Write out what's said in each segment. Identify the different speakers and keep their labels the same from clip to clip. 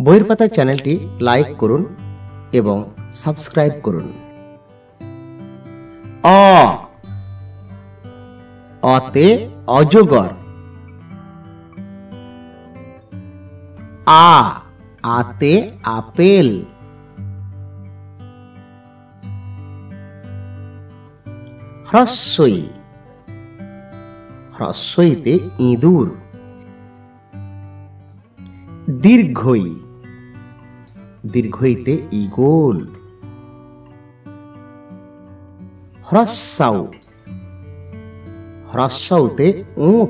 Speaker 1: বইয়ের পাতা চ্যানেলটি লাইক করুন এবং সাবস্ক্রাইব করুন। অ, অতে অজগর। আ, আতে আপেল। হ্রস্বই, হ্রস্বইতে ইঁদুর। দীর্ঘই, দীর্ঘইতে ঈগল। হ্রস্বাউ, হ্রস্বাউতে উট।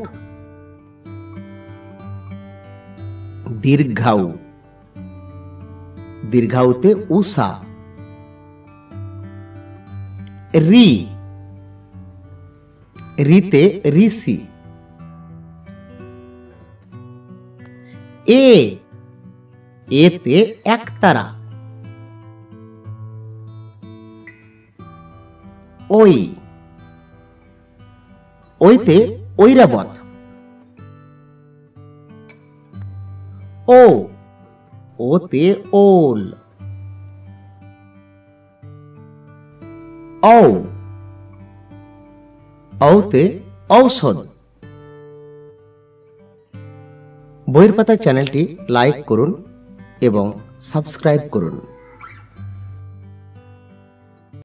Speaker 1: দীর্ঘাউ, দীর্ঘাউতে উষা। রি, রিতে ঋষি। এ, এতে একতারা। ওই, ওইতে ঐরাবত। ও, ওতে ওল। ঔ, ঔতে ঔষধ। বইয়ের পাতা চ্যানেলটি লাইক করুন এবং সাবস্ক্রাইব করুন।